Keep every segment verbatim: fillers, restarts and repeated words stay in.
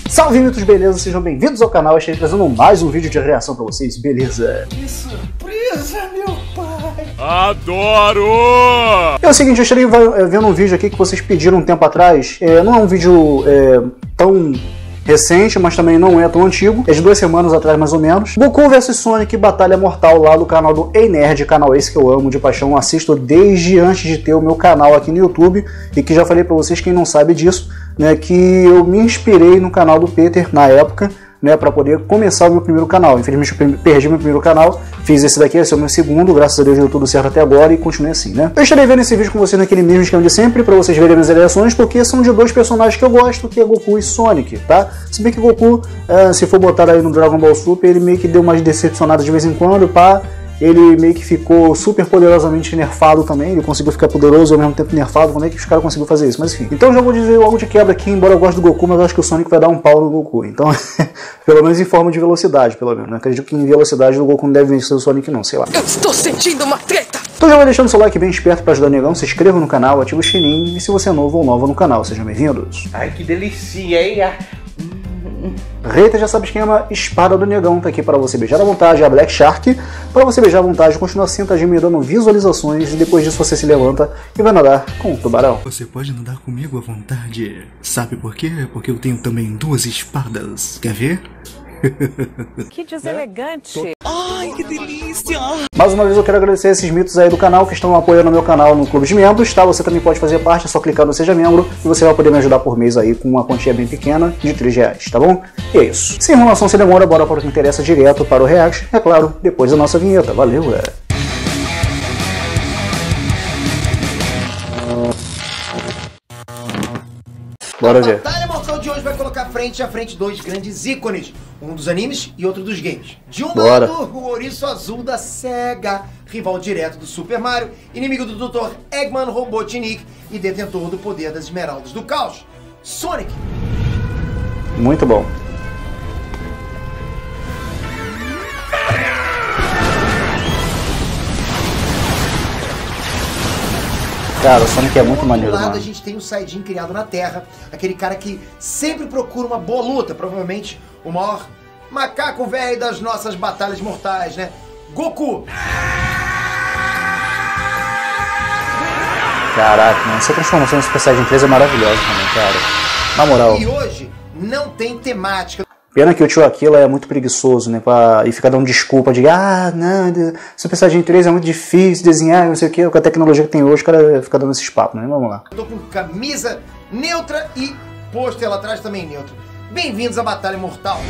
Salve mitos, beleza? Sejam bem-vindos ao canal. Estou trazendo mais um vídeo de reação pra vocês, beleza? Que surpresa, meu pai! Adoro! É o seguinte, eu estarei vendo um vídeo aqui que vocês pediram um tempo atrás. É, não é um vídeo é, tão recente, mas também não é tão antigo. É de duas semanas atrás, mais ou menos. Goku versus Sonic, Batalha Mortal, lá do canal do Ei Nerd, canal esse que eu amo de paixão. Assisto desde antes de ter o meu canal aqui no YouTube. E que já falei pra vocês, quem não sabe disso, né, que eu me inspirei no canal do Peter na época, né, para poder começar o meu primeiro canal. Infelizmente eu perdi meu primeiro canal, fiz esse daqui, esse é o meu segundo, graças a Deus deu tudo certo até agora e continuei assim, né. Eu estarei vendo esse vídeo com vocês naquele mesmo esquema de sempre, para vocês verem minhas reações, porque são de dois personagens que eu gosto, que é Goku e Sonic, tá? Se bem que Goku, é, se for botar aí no Dragon Ball Super, ele meio que deu umas decepcionadas de vez em quando, pá. Ele meio que ficou super poderosamente nerfado também, ele conseguiu ficar poderoso e ao mesmo tempo nerfado. Como é que os caras conseguiram fazer isso? Mas enfim. Então já vou dizer logo de quebra aqui, embora eu goste do Goku, mas eu acho que o Sonic vai dar um pau no Goku. Então, pelo menos em forma de velocidade, pelo menos. Não acredito que em velocidade o Goku não deve vencer o Sonic não, sei lá. Eu estou sentindo uma treta! Então já vai deixando seu like bem esperto pra ajudar o negão, se inscreva no canal, ativa o sininho e se você é novo ou nova no canal, sejam bem-vindos. Ai, que delícia, hein? Reita já sabe o esquema, espada do negão tá aqui para você beijar à vontade, a Black Shark, para você beijar à vontade, continua sentadinho me dando visualizações e depois disso você se levanta e vai nadar com o tubarão. Você pode nadar comigo à vontade, sabe por quê? Porque eu tenho também duas espadas, quer ver? Que deselegante. Ai, que delícia! Mais uma vez eu quero agradecer esses mitos aí do canal que estão apoiando o meu canal no clube de membros, tá? Você também pode fazer parte, é só clicar no Seja Membro e você vai poder me ajudar por mês aí com uma quantia bem pequena de três reais, tá bom? E é isso. Sem enrolação, sem demora, bora para o que interessa direto para o react, é claro, depois da nossa vinheta. Valeu, galera! Bora ver. A Batalha Mortal de hoje vai colocar frente a frente dois grandes ícones, um dos animes e outro dos games. De um Bora. lado, o ouriço azul da SEGA, rival direto do Super Mario, inimigo do doutor Eggman Robotnik e detentor do poder das Esmeraldas do Caos, Sonic. Muito bom. Cara, o Sonic é muito maneiro, Do lado, mano. a gente tem o Saiyajin criado na Terra, aquele cara que sempre procura uma boa luta, provavelmente o maior macaco velho das nossas batalhas mortais, né? Goku! Caraca, mano, essa transformação do Super Saiyajin três é maravilhosa também, cara. Na moral. E hoje não tem temática. Pena que o tio Aquila é muito preguiçoso, né? Pra... E fica dando desculpa de ah, não, Super Saiyajin três é muito difícil desenhar, não sei o que. Com a tecnologia que tem hoje, o cara fica dando esses papos, né? Vamos lá. Eu tô com camisa neutra e pôster lá atrás também neutro. Bem-vindos à Batalha Mortal.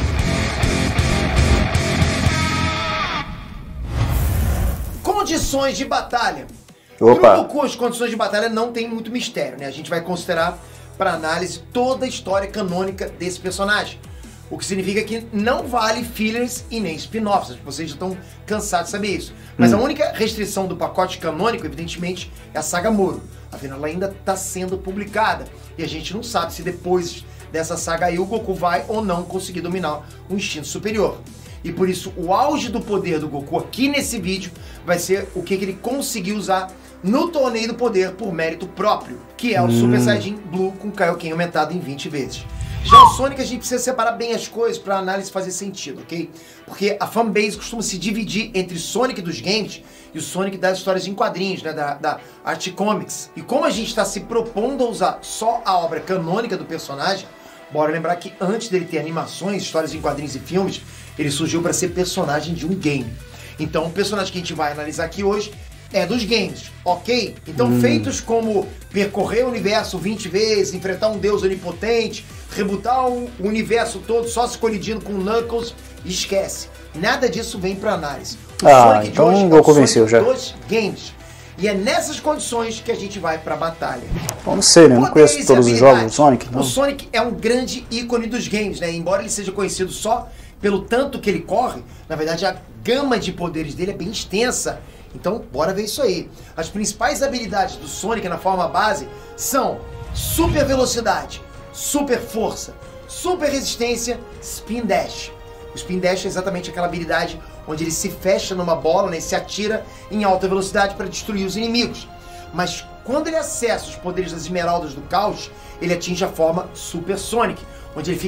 Condições de batalha. Opa. No Goku, as condições de batalha não tem muito mistério, né? A gente vai considerar para análise toda a história canônica desse personagem. O que significa que não vale fillers e nem spin-offs. Vocês já estão cansados de saber isso. Mas hum. a única restrição do pacote canônico, evidentemente, é a saga Moro. Afinal, ela ainda está sendo publicada. E a gente não sabe se depois dessa saga aí o Goku vai ou não conseguir dominar um instinto superior. E por isso, o auge do poder do Goku aqui nesse vídeo vai ser o que ele conseguiu usar no Torneio do Poder por mérito próprio, que é o hum. Super Saiyajin Blue com Kaioken aumentado em vinte vezes. Já o Sonic a gente precisa separar bem as coisas para a análise fazer sentido, ok? Porque a fanbase costuma se dividir entre Sonic dos games e o Sonic das histórias em quadrinhos, né, da, da Art Comics. E como a gente está se propondo a usar só a obra canônica do personagem, bora lembrar que antes dele ter animações, histórias em quadrinhos e filmes, ele surgiu para ser personagem de um game. Então o personagem que a gente vai analisar aqui hoje é dos games, ok? Então hum. feitos como percorrer o universo vinte vezes, enfrentar um deus onipotente, rebutar o universo todo só se colidindo com Knuckles, esquece. Nada disso vem para análise. O ah, Sonic então de hoje o Goku venceu já. Dos games. E é nessas condições que a gente vai para a batalha. Eu não sei, né? Eu não conheço todos os jogos do Sonic. Não. O Sonic é um grande ícone dos games, né? Embora ele seja conhecido só pelo tanto que ele corre, na verdade a gama de poderes dele é bem extensa. Então, bora ver isso aí. As principais habilidades do Sonic na forma base são super velocidade, super força, super resistência, spin dash. O spin dash é exatamente aquela habilidade onde ele se fecha numa bola, né, e se atira em alta velocidade para destruir os inimigos. Mas quando ele acessa os poderes das Esmeraldas do Caos, ele atinge a forma Super Sonic, onde ele fica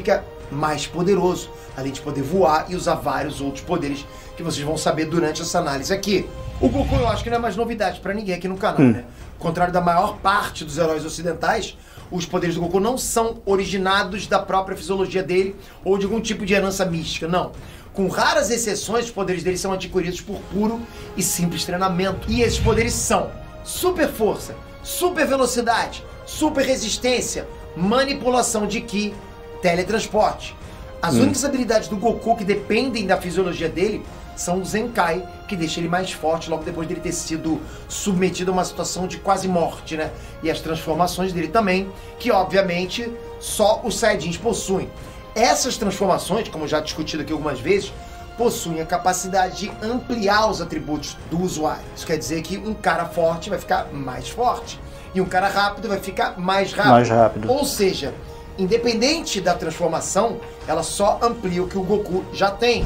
mais poderoso, além de poder voar e usar vários outros poderes que vocês vão saber durante essa análise aqui. O Goku eu acho que não é mais novidade pra ninguém aqui no canal, hum. né? Ao contrário da maior parte dos heróis ocidentais, os poderes do Goku não são originados da própria fisiologia dele ou de algum tipo de herança mística, não. Com raras exceções, os poderes dele são adquiridos por puro e simples treinamento. E esses poderes são super força, super velocidade, super resistência, manipulação de Ki, teletransporte. As hum. únicas habilidades do Goku que dependem da fisiologia dele são o Zenkai, que deixa ele mais forte logo depois dele ter sido submetido a uma situação de quase morte, né? E as transformações dele também, que obviamente só os Saiyajins possuem. Essas transformações, como já discutido aqui algumas vezes, possuem a capacidade de ampliar os atributos do usuário. Isso quer dizer que um cara forte vai ficar mais forte e um cara rápido vai ficar mais rápido. Mais rápido. Ou seja, independente da transformação, ela só amplia o que o Goku já tem.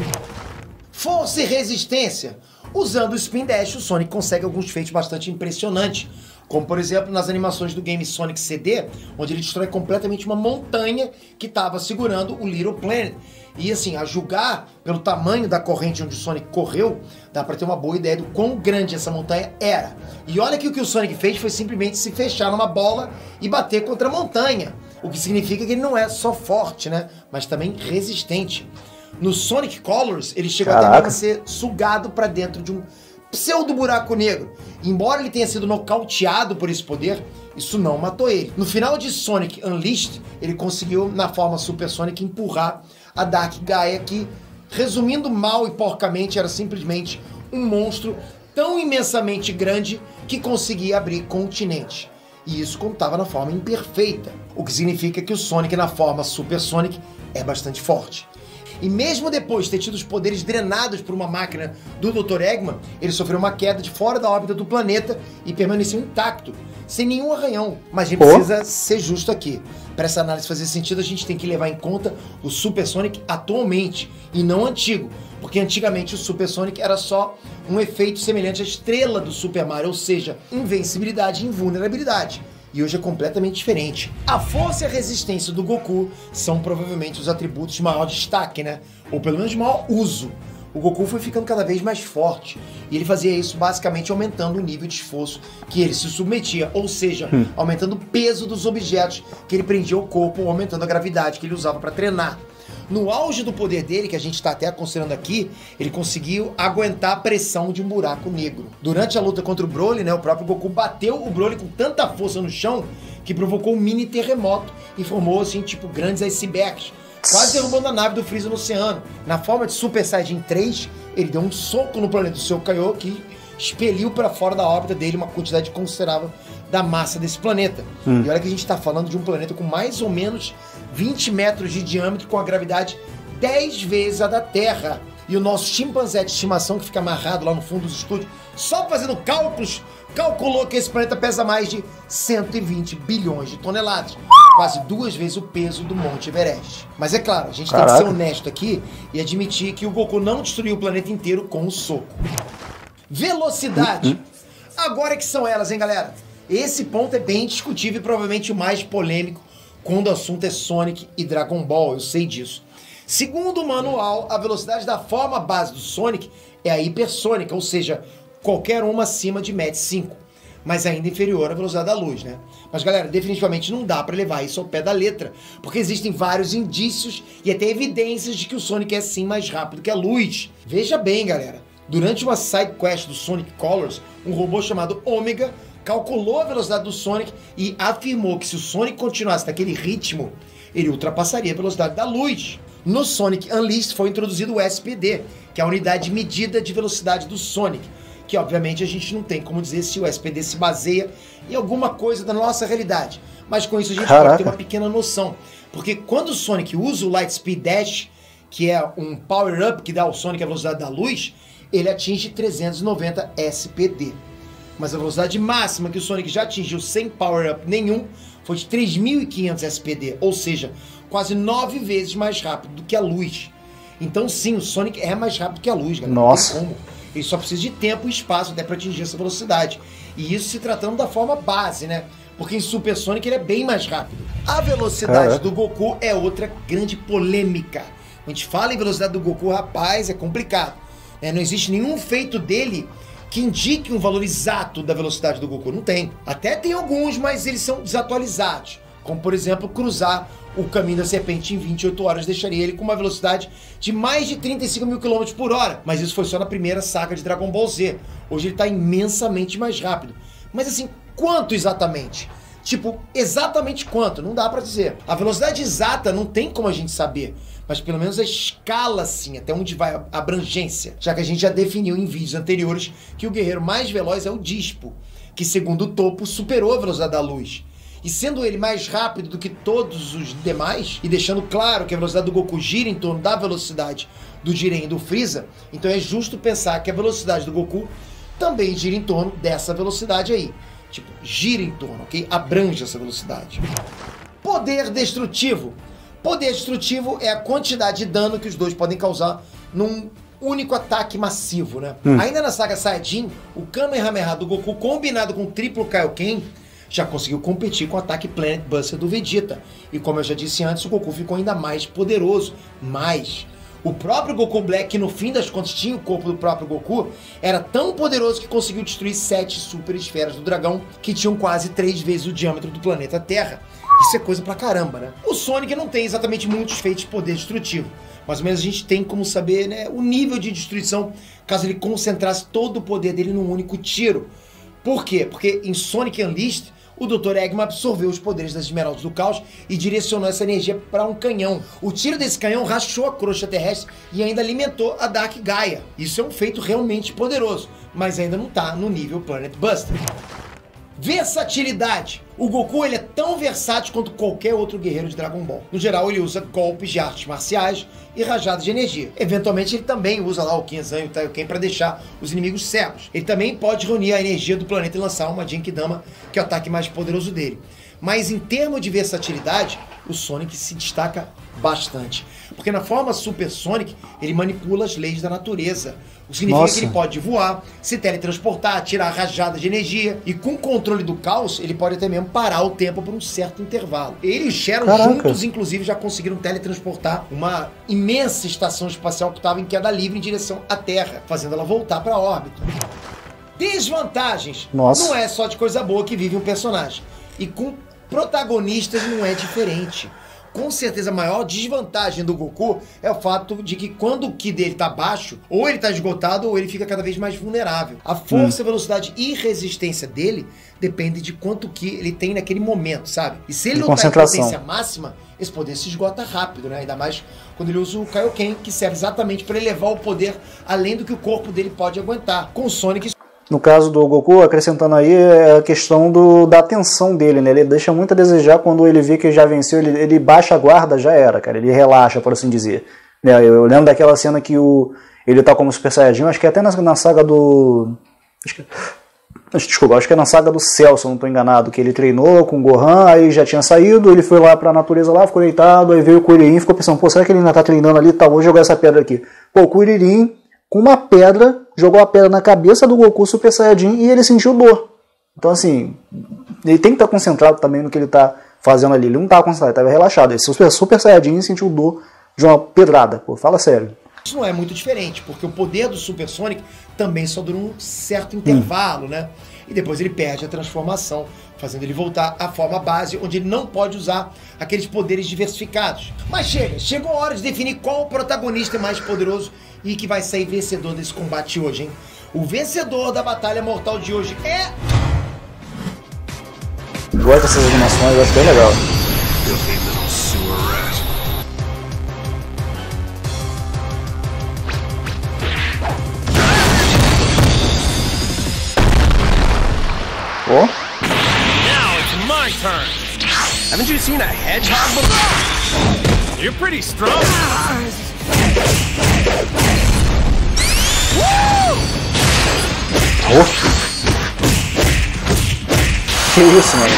Força e resistência. Usando o Spin Dash, o Sonic consegue alguns feitos bastante impressionantes. Como, por exemplo, nas animações do game Sonic C D, onde ele destrói completamente uma montanha que estava segurando o Little Planet. E assim, a julgar pelo tamanho da corrente onde o Sonic correu, dá pra ter uma boa ideia do quão grande essa montanha era. E olha que o que o Sonic fez foi simplesmente se fechar numa bola e bater contra a montanha. O que significa que ele não é só forte, né? Mas também resistente. No Sonic Colors, ele chegou Caraca. até mesmo a ser sugado pra dentro de um pseudo buraco negro. Embora ele tenha sido nocauteado por esse poder, isso não matou ele. No final de Sonic Unleashed, ele conseguiu, na forma Super Sonic, empurrar a Dark Gaia, que, resumindo mal e porcamente, era simplesmente um monstro tão imensamente grande que conseguia abrir continentes. E isso quando estava na forma imperfeita, o que significa que o Sonic na forma Super Sonic é bastante forte. E mesmo depois de ter tido os poderes drenados por uma máquina do doutor Eggman, ele sofreu uma queda de fora da órbita do planeta e permaneceu intacto, sem nenhum arranhão. Mas a gente oh. precisa ser justo aqui. Para essa análise fazer sentido, a gente tem que levar em conta o Super Sonic atualmente, e não antigo. Porque antigamente o Super Sonic era só um efeito semelhante à estrela do Super Mario, ou seja, invencibilidade e invulnerabilidade. E hoje é completamente diferente. A força e a resistência do Goku são provavelmente os atributos de maior destaque, né? Ou pelo menos de maior uso. O Goku foi ficando cada vez mais forte. E ele fazia isso basicamente aumentando o nível de esforço que ele se submetia. Ou seja, hum. aumentando o peso dos objetos que ele prendia ao corpo, ou aumentando a gravidade que ele usava para treinar. No auge do poder dele, que a gente está até considerando aqui, ele conseguiu aguentar a pressão de um buraco negro. Durante a luta contra o Broly, né, o próprio Goku bateu o Broly com tanta força no chão que provocou um mini terremoto e formou, assim, tipo, grandes icebergs, quase derrubando a nave do Freeza no oceano. Na forma de Super Saiyajin três, ele deu um soco no planeta do seu Kaiô que expeliu para fora da órbita dele uma quantidade considerável da massa desse planeta. Hum. E olha que a gente está falando de um planeta com mais ou menos vinte metros de diâmetro, com a gravidade dez vezes a da Terra. E o nosso chimpanzé de estimação, que fica amarrado lá no fundo dos estúdios, só fazendo cálculos, calculou que esse planeta pesa mais de cento e vinte bilhões de toneladas. Quase duas vezes o peso do Monte Everest. Mas é claro, a gente Caraca. tem que ser honesto aqui e admitir que o Goku não destruiu o planeta inteiro com um soco. Velocidade. Agora que são elas, hein, galera? Esse ponto é bem discutível e provavelmente o mais polêmico quando o assunto é Sonic e Dragon Ball, eu sei disso. Segundo o manual, a velocidade da forma base do Sonic é a hipersônica, ou seja, qualquer uma acima de Mach cinco, mas ainda inferior à velocidade da luz, né? Mas galera, definitivamente não dá pra levar isso ao pé da letra, porque existem vários indícios e até evidências de que o Sonic é sim mais rápido que a luz. Veja bem, galera, durante uma side quest do Sonic Colors, um robô chamado Omega calculou a velocidade do Sonic e afirmou que se o Sonic continuasse naquele ritmo, ele ultrapassaria a velocidade da luz. No Sonic Unleashed foi introduzido o S P D, que é a unidade de medida de velocidade do Sonic, que obviamente a gente não tem como dizer se o S P D se baseia em alguma coisa da nossa realidade, mas com isso a gente Caraca. pode ter uma pequena noção, porque quando o Sonic usa o Lightspeed Dash, que é um power-up que dá ao Sonic a velocidade da luz, ele atinge trezentos e noventa S P D. Mas a velocidade máxima que o Sonic já atingiu sem power-up nenhum foi de três mil e quinhentos S P D, ou seja, quase nove vezes mais rápido do que a luz. Então sim, o Sonic é mais rápido que a luz, galera. Nossa. Não tem como. Ele só precisa de tempo e espaço até para atingir essa velocidade. E isso se tratando da forma base, né? porque em Super Sonic ele é bem mais rápido. A velocidade Caraca. do Goku é outra grande polêmica. Quando a gente fala em velocidade do Goku, rapaz, é complicado. É, não existe nenhum feito dele que indique um valor exato da velocidade do Goku. Não tem. Até tem alguns, mas eles são desatualizados. Como, por exemplo, cruzar o caminho da serpente em vinte e oito horas deixaria ele com uma velocidade de mais de trinta e cinco mil quilômetros por hora. Mas isso foi só na primeira saga de Dragon Ball Z. Hoje ele está imensamente mais rápido. Mas assim, quanto exatamente? Tipo, exatamente quanto? Não dá pra dizer. A velocidade exata não tem como a gente saber. Mas pelo menos a escala sim, até onde vai a abrangência. Já que a gente já definiu em vídeos anteriores que o guerreiro mais veloz é o Dispo, que segundo o Topo superou a velocidade da luz. E sendo ele mais rápido do que todos os demais, e deixando claro que a velocidade do Goku gira em torno da velocidade do Jiren e do Freeza, então é justo pensar que a velocidade do Goku também gira em torno dessa velocidade aí. Tipo, gira em torno, ok? Abrange essa velocidade. Poder destrutivo. Poder destrutivo é a quantidade de dano que os dois podem causar num único ataque massivo, né? Hum. Ainda na saga Saiyajin, o Kamehameha do Goku combinado com o triplo Kaioken já conseguiu competir com o ataque Planet Buster do Vegeta. E como eu já disse antes, o Goku ficou ainda mais poderoso. Mas o próprio Goku Black, que no fim das contas tinha o corpo do próprio Goku, era tão poderoso que conseguiu destruir sete super esferas do dragão, que tinham quase três vezes o diâmetro do planeta Terra. Isso é coisa pra caramba, né? O Sonic não tem exatamente muitos feitos de poder destrutivo. Mais ou menos a gente tem como saber, né, o nível de destruição caso ele concentrasse todo o poder dele num único tiro. Por quê? Porque em Sonic Unleashed, o doutor Eggman absorveu os poderes das Esmeraldas do Caos e direcionou essa energia para um canhão. O tiro desse canhão rachou a crosta terrestre e ainda alimentou a Dark Gaia. Isso é um feito realmente poderoso, mas ainda não está no nível Planet Buster. Versatilidade. O Goku ele é tão versátil quanto qualquer outro guerreiro de Dragon Ball. No geral, ele usa golpes de artes marciais e rajadas de energia. Eventualmente, ele também usa lá o Kenzan e o Taioken para deixar os inimigos cegos. Ele também pode reunir a energia do planeta e lançar uma Genkidama, que é o ataque mais poderoso dele. Mas em termos de versatilidade, o Sonic se destaca bastante. Porque na forma Super Sonic, ele manipula as leis da natureza. O que significa Nossa. que ele pode voar, se teletransportar, tirar rajadas de energia. E com o controle do caos, ele pode até mesmo parar o tempo por um certo intervalo. Ele e Sharon Caraca. juntos, inclusive, já conseguiram teletransportar uma imensa estação espacial que estava em queda livre em direção à Terra, fazendo ela voltar para a órbita. Desvantagens. Nossa. Não é só de coisa boa que vive um personagem. E com protagonistas não é diferente. Com certeza a maior desvantagem do Goku é o fato de que quando o Ki dele tá baixo, ou ele tá esgotado ou ele fica cada vez mais vulnerável. A força, hum. velocidade e resistência dele depende de quanto Ki ele tem naquele momento, sabe? E se ele não tá em potência máxima, esse poder se esgota rápido, né? Ainda mais quando ele usa o Kaioken, que serve exatamente para elevar o poder além do que o corpo dele pode aguentar. Com o Sonic... No caso do Goku, acrescentando aí, é a questão do, da atenção dele, né? Ele deixa muito a desejar quando ele vê que já venceu, ele, ele baixa a guarda, já era, cara. Ele relaxa, por assim dizer. Eu, eu lembro daquela cena que o, ele tá como Super Saiyajin, acho que até na, na saga do... Acho que, desculpa, acho que é na saga do Cell, se eu não tô enganado, que ele treinou com o Gohan, aí já tinha saído, ele foi lá pra natureza lá, ficou deitado, aí veio o Kuririn e ficou pensando, pô, será que ele ainda tá treinando ali? Tá, vou jogar essa pedra aqui. Pô, o Kuririn, com uma pedra, jogou a pedra na cabeça do Goku Super Saiyajin e ele sentiu dor. Então, assim, ele tem que estar concentrado também no que ele está fazendo ali. Ele não estava concentrado, ele estava relaxado. Esse Super, Super Saiyajin sentiu dor de uma pedrada. Pô, fala sério. Isso não é muito diferente, porque o poder do Super Sonic também só dura um certo intervalo, hum. né? E depois ele perde a transformação, fazendo ele voltar à forma base, onde ele não pode usar aqueles poderes diversificados. Mas chega, chegou a hora de definir qual o protagonista é mais poderoso e que vai sair vencedor desse combate hoje, hein? O vencedor da batalha mortal de hoje é... Eu gosto dessas animações, eu acho bem legal. Oh. Now it's my turn. Haven't you seen a hedgehog before? You're pretty strong. Oh. Que isso, mano?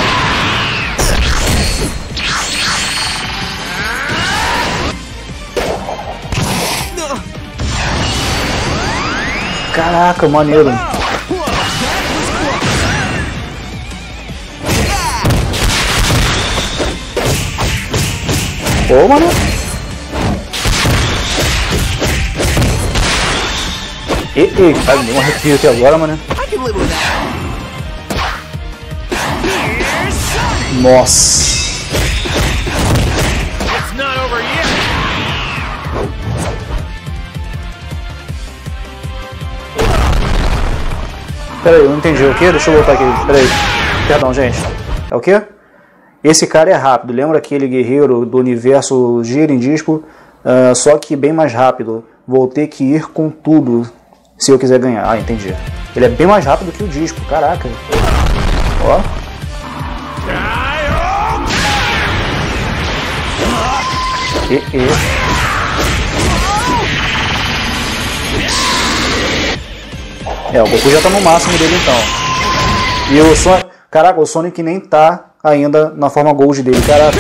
Caraca, maneiro. Ô, mano. E, e, cara, deu um arrepio aqui agora, mano. Nossa. Peraí, eu não entendi o que? Deixa eu voltar aqui. Peraí. Perdão, gente. É o que? Esse cara é rápido. Lembra aquele guerreiro do universo Jiren Dispo? Uh, só que bem mais rápido. Vou ter que ir com tudo se eu quiser ganhar. Ah, entendi. Ele é bem mais rápido que o Dispo. Caraca. Ó. E, e. É, o Goku já tá no máximo dele então. E o Sonic... Caraca, o Sonic nem tá ainda na forma Gold dele, caraca.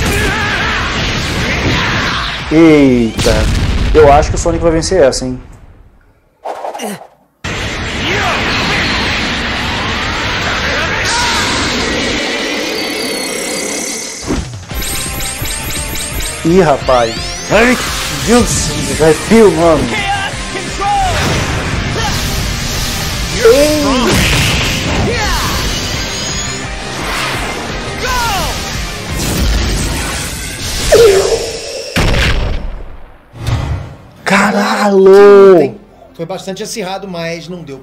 Eita. Eu acho que o Sonic vai vencer essa, hein. Ih, rapaz. Ai, Deus, arrepio, mano. Ei. Caralho! Foi bastante acirrado, mas não deu.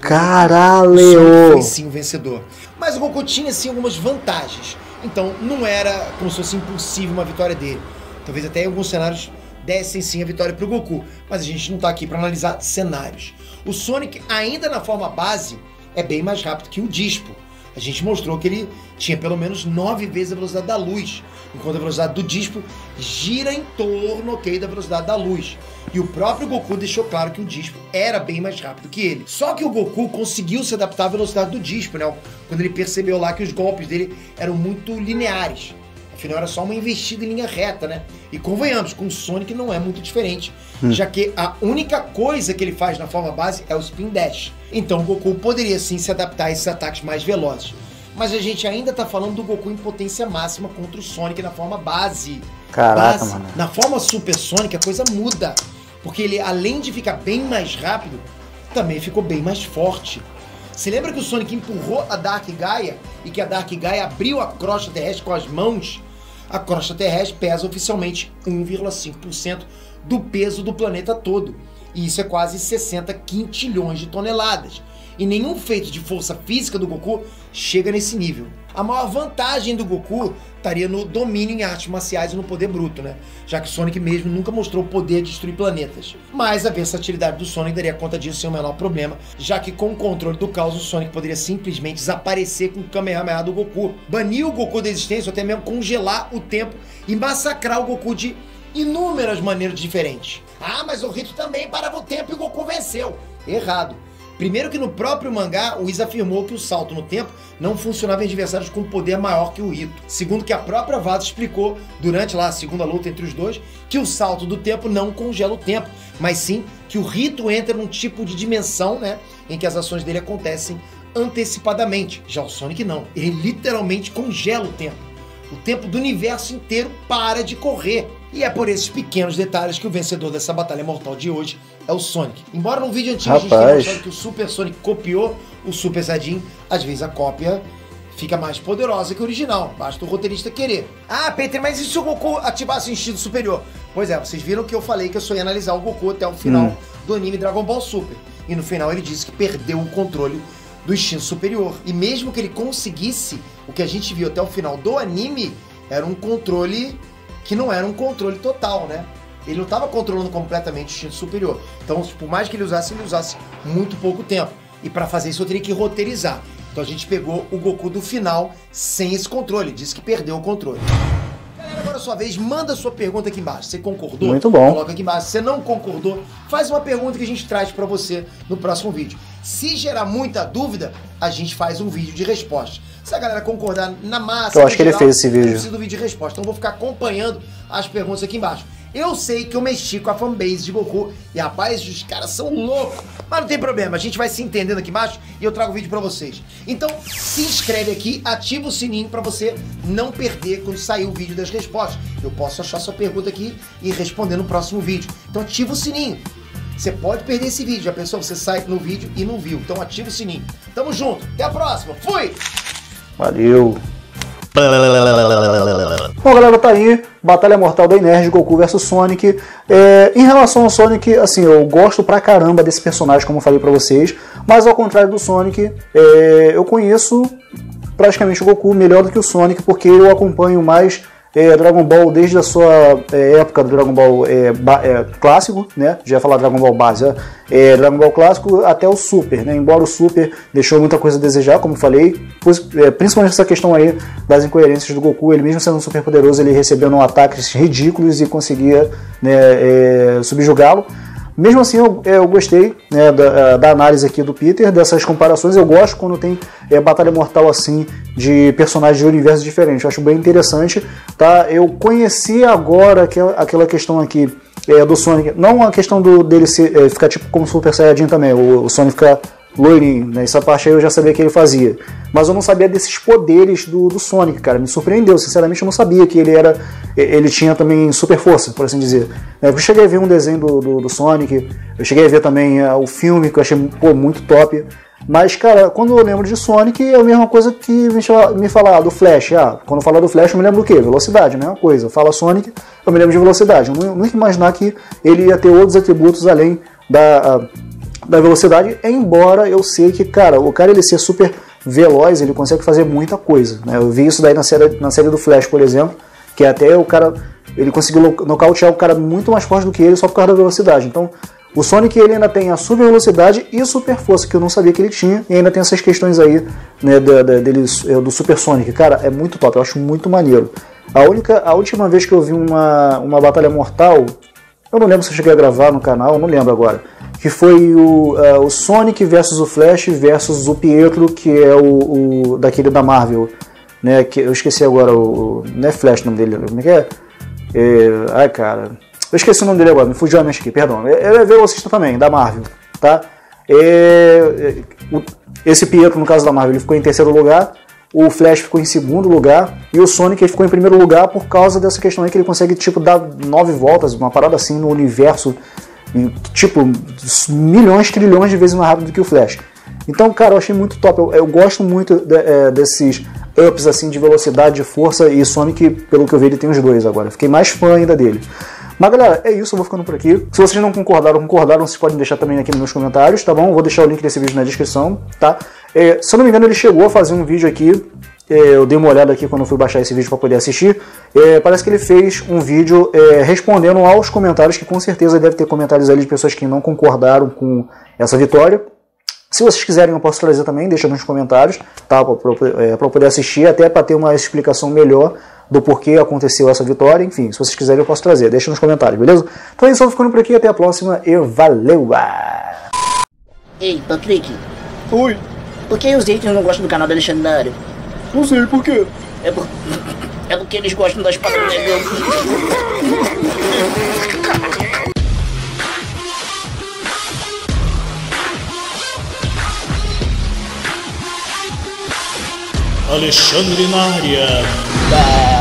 Caralho! Foi sim o vencedor. Mas o Goku tinha sim algumas vantagens. Então não era como se fosse impossível uma vitória dele. Talvez até em alguns cenários dessem sim a vitória pro Goku. Mas a gente não tá aqui para analisar cenários. O Sonic, ainda na forma base, é bem mais rápido que o Dispo. A gente mostrou que ele tinha pelo menos nove vezes a velocidade da luz, enquanto a velocidade do Dispo gira em torno, ok, da velocidade da luz. E o próprio Goku deixou claro que o Dispo era bem mais rápido que ele. Só que o Goku conseguiu se adaptar à velocidade do Dispo, né? Quando ele percebeu lá que os golpes dele eram muito lineares. Afinal, era só uma investida em linha reta, né? E convenhamos, com o Sonic não é muito diferente, hum. já que a única coisa que ele faz na forma base é o Spin Dash. Então o Goku poderia sim se adaptar a esses ataques mais velozes. Mas a gente ainda tá falando do Goku em potência máxima contra o Sonic na forma base. Caraca, base. mano. Na forma Super Sonic a coisa muda. Porque ele, além de ficar bem mais rápido, também ficou bem mais forte. Você lembra que o Sonic empurrou a Dark Gaia e que a Dark Gaia abriu a crosta terrestre com as mãos? A crosta terrestre pesa oficialmente um vírgula cinco por cento do peso do planeta todo. E isso é quase sessenta quintilhões de toneladas. E nenhum feito de força física do Goku chega nesse nível. A maior vantagem do Goku estaria no domínio em artes marciais e no poder bruto, né? Já que o Sonic mesmo nunca mostrou o poder de destruir planetas. Mas a versatilidade do Sonic daria conta disso sem o menor problema, já que com o controle do caos o Sonic poderia simplesmente desaparecer com o Kamehameha do Goku, banir o Goku da existência ou até mesmo congelar o tempo e massacrar o Goku de inúmeras maneiras diferentes. Ah, mas o Rito também parava o tempo e o Goku venceu. Errado. Primeiro que no próprio mangá, o Whis afirmou que o salto no tempo não funcionava em adversários com poder maior que o Rito. Segundo que a própria Vado explicou durante lá a segunda luta entre os dois, que o salto do tempo não congela o tempo, mas sim que o Rito entra num tipo de dimensão, né, em que as ações dele acontecem antecipadamente. Já o Sonic não, ele literalmente congela o tempo. O tempo do universo inteiro para de correr. E é por esses pequenos detalhes que o vencedor dessa batalha mortal de hoje é o Sonic. Embora no vídeo antigo Rapaz. a gente tenha mostrado que o Super Sonic copiou o Super Saiyajin, às vezes a cópia fica mais poderosa que o original. Basta o roteirista querer. Ah, Peter, mas e se o Goku ativasse o instinto superior? Pois é, vocês viram que eu falei que eu só ia analisar o Goku até o final hum. do anime Dragon Ball Super. E no final ele disse que perdeu o controle do instinto superior. E mesmo que ele conseguisse, o que a gente viu até o final do anime era um controle que não era um controle total, né? Ele não estava controlando completamente o instinto superior. Então, por mais que ele usasse, ele usasse muito pouco tempo. E para fazer isso eu teria que roteirizar. Então a gente pegou o Goku do final sem esse controle. Disse que perdeu o controle. Galera, agora é a sua vez, manda sua pergunta aqui embaixo. Você concordou? Muito bom. Coloca aqui embaixo. Se você não concordou, faz uma pergunta que a gente traz para você no próximo vídeo. Se gerar muita dúvida, a gente faz um vídeo de resposta. Se a galera concordar na massa, eu acho que geral, ele fez esse vídeo. Eu preciso do vídeo de resposta. Então eu vou ficar acompanhando as perguntas aqui embaixo. Eu sei que eu mexi com a fanbase de Goku e, rapaz, os caras são loucos. Mas não tem problema, a gente vai se entendendo aqui embaixo e eu trago o vídeo pra vocês. Então, se inscreve aqui, ativa o sininho pra você não perder quando sair o vídeo das respostas. Eu posso achar sua pergunta aqui e responder no próximo vídeo. Então ativa o sininho. Você pode perder esse vídeo, já pensou? Você sai no vídeo e não viu. Então ativa o sininho. Tamo junto, até a próxima, fui! Valeu! Bom, galera, tá aí, Batalha Mortal da Energy, Goku versus Sonic. É, em relação ao Sonic, assim, eu gosto pra caramba desse personagem, como eu falei pra vocês, mas ao contrário do Sonic, é, eu conheço praticamente o Goku melhor do que o Sonic, porque eu acompanho mais é, Dragon Ball desde a sua é, época do Dragon Ball é, é, clássico, né? Já ia falar Dragon Ball base, é, é, Dragon Ball clássico até o Super, né? Embora o Super deixou muita coisa a desejar, como eu falei, pois, é, principalmente essa questão aí das incoerências do Goku, ele mesmo sendo super poderoso, ele recebendo ataques ridículos e conseguia, né, é, subjugá-lo. Mesmo assim, eu, eu gostei, né, da, da análise aqui do Peter, dessas comparações. Eu gosto quando tem é, batalha mortal assim, de personagens de universos diferentes. Eu acho bem interessante. Tá? Eu conheci agora aquela, aquela questão aqui é, do Sonic. Não a questão do, dele se, é, ficar tipo como Super Saiyajin também, o, o Sonic ficar loirinho, né? Essa parte aí eu já sabia que ele fazia. Mas eu não sabia desses poderes do, do Sonic, cara. Me surpreendeu, sinceramente eu não sabia que ele era. Ele tinha também super força, por assim dizer. Eu cheguei a ver um desenho do, do, do Sonic, eu cheguei a ver também uh, o filme, que eu achei pô, muito top. Mas, cara, quando eu lembro de Sonic, é a mesma coisa que me, me falar do Flash. Ah, quando eu falar do Flash, eu me lembro do quê? Velocidade, a mesma coisa. Fala Sonic, eu me lembro de velocidade. Eu não, não ia imaginar que ele ia ter outros atributos além da. Uh, da velocidade, embora eu sei que, cara, o cara ele ser super veloz, ele consegue fazer muita coisa, né? Eu vi isso daí na série, na série do Flash, por exemplo, que até o cara, ele conseguiu nocautear o cara muito mais forte do que ele só por causa da velocidade. Então, o Sonic ele ainda tem a super velocidade e super força, que eu não sabia que ele tinha, e ainda tem essas questões aí, né, da, da, dele, do Super Sonic. Cara, é muito top, eu acho muito maneiro. A, única, a última vez que eu vi uma, uma batalha mortal, eu não lembro se eu cheguei a gravar no canal, eu não lembro agora, que foi o, uh, o Sonic versus o Flash versus o Pietro, que é o, o daquele da Marvel, né, que eu esqueci agora, o, não é Flash o nome dele, como é que é? é? Ai, cara, eu esqueci o nome dele agora, me fugiu a mente aqui, perdão, ele é velocista também, da Marvel, tá? É, esse Pietro, no caso da Marvel, ele ficou em terceiro lugar, o Flash ficou em segundo lugar e o Sonic ele ficou em primeiro lugar por causa dessa questão aí que ele consegue tipo dar nove voltas, uma parada assim no universo, tipo milhões, trilhões de vezes mais rápido do que o Flash. Então, cara, eu achei muito top. Eu, eu gosto muito de, é, desses ups assim de velocidade, de força, e Sonic, pelo que eu vi, ele tem os dois agora. Fiquei mais fã ainda dele. Mas galera, é isso, eu vou ficando por aqui. Se vocês não concordaram, concordaram, vocês podem deixar também aqui nos meus comentários, tá bom? Eu vou deixar o link desse vídeo na descrição, tá? É, se eu não me engano, ele chegou a fazer um vídeo aqui, é, eu dei uma olhada aqui quando eu fui baixar esse vídeo para poder assistir. É, parece que ele fez um vídeo é, respondendo aos comentários, que com certeza deve ter comentários ali de pessoas que não concordaram com essa vitória. Se vocês quiserem, eu posso trazer também, deixa nos comentários, tá? Para é, eu poder assistir, até para ter uma explicação melhor do porquê aconteceu essa vitória. Enfim, se vocês quiserem eu posso trazer, deixa nos comentários, beleza? Então é isso, eu vou ficando por aqui, até a próxima e valeu! Ei, Patrick, Oi, por que os haters não gostam do canal do Alexandre? não sei por quê. É, por... é porque eles gostam da espada do negão. Alexandre na área. Bah.